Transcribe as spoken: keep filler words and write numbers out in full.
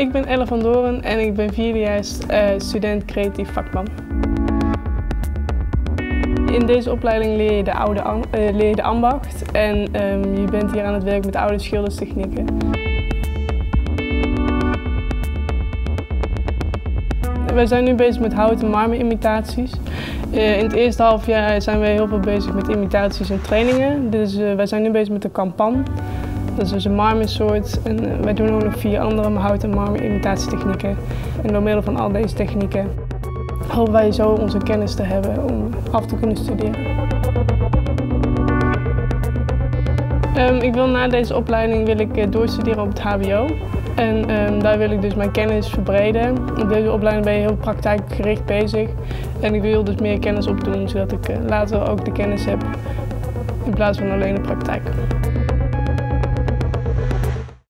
Ik ben Elle van Doren en ik ben vierdejaars uh, student creatief vakman. In deze opleiding leer je de, oude, uh, leer je de ambacht en um, je bent hier aan het werk met oude schilderstechnieken. Wij zijn nu bezig met hout- en marmerimitaties. Uh, in het eerste half jaar zijn we heel veel bezig met imitaties en trainingen. Dus uh, wij zijn nu bezig met de kampan. Dat is dus een marmersoort en uh, wij doen ook nog vier andere hout- en marmerimitatietechnieken. En door middel van al deze technieken hopen wij zo onze kennis te hebben om af te kunnen studeren. Um, ik wil na deze opleiding wil ik uh, doorstuderen op het H B O. En um, daar wil ik dus mijn kennis verbreden. Op deze opleiding ben je heel praktijkgericht bezig. En ik wil dus meer kennis opdoen, zodat ik uh, later ook de kennis heb in plaats van alleen de praktijk.